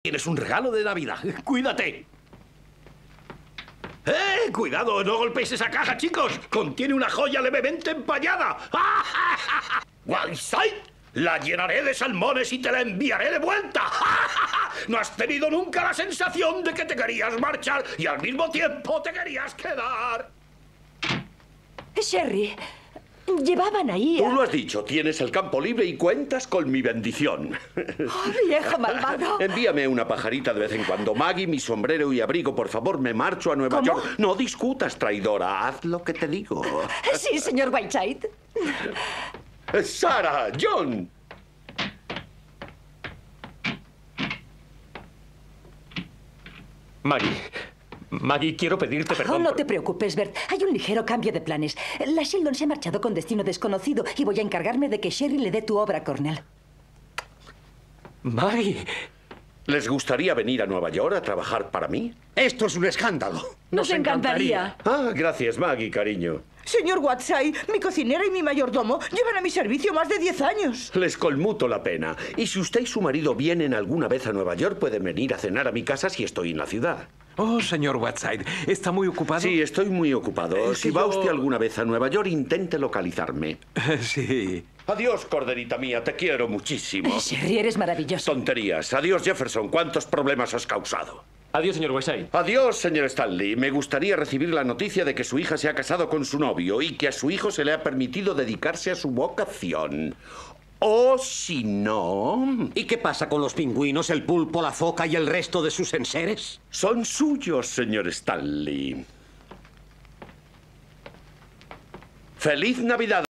Tienes un regalo de Navidad. ¡Cuídate! ¡Cuidado! ¡No golpeéis esa caja, chicos! ¡Contiene una joya levemente empañada! ¡Whiteside! ¡La llenaré de salmones y te la enviaré de vuelta! ¿No has tenido nunca la sensación de que te querías marchar y al mismo tiempo te querías quedar? Sherry, llevaban ahí a... Tú lo has dicho, tienes el campo libre y cuentas con mi bendición. ¡Oh, viejo malvado! Envíame una pajarita de vez en cuando. Maggie, mi sombrero y abrigo, por favor, me marcho a Nueva York. No discutas, traidora. Haz lo que te digo. Sí, señor Whiteside. Sarah, John. Maggie, quiero pedirte perdón. No te preocupes, Bert. Hay un ligero cambio de planes. La Sheldon se ha marchado con destino desconocido y voy a encargarme de que Sherry le dé tu obra a Cornell. Maggie. ¿Les gustaría venir a Nueva York a trabajar para mí? Esto es un escándalo. Nos encantaría. Gracias, Maggie, cariño. Señor Whiteside, mi cocinera y mi mayordomo llevan a mi servicio más de 10 años. Les conmuto la pena. Y si usted y su marido vienen alguna vez a Nueva York, pueden venir a cenar a mi casa si estoy en la ciudad. Oh, señor Whiteside, ¿está muy ocupado? Sí, estoy muy ocupado. Si va yo- usted alguna vez a Nueva York, intente localizarme. Sí. Adiós, corderita mía. Te quiero muchísimo. Sherry, eres maravilloso. Tonterías. Adiós, Jefferson. ¿Cuántos problemas has causado? Adiós, señor Whiteside. Adiós, señor Stanley. Me gustaría recibir la noticia de que su hija se ha casado con su novio y que a su hijo se le ha permitido dedicarse a su vocación. O si no... ¿Y qué pasa con los pingüinos, el pulpo, la foca y el resto de sus enseres? Son suyos, señor Stanley. ¡Feliz Navidad!